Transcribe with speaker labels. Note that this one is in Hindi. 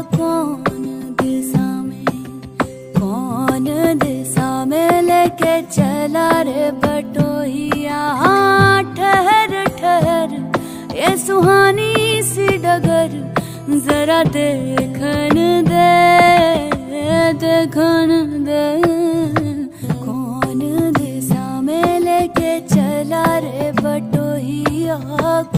Speaker 1: कौन दिशा में लेके चला रे बटोहिया। ठहर ठहर ये सुहानी सी डगर जरा देखन दे, देखन दे। कौन दिशा में लेके चला रे बटोहिया।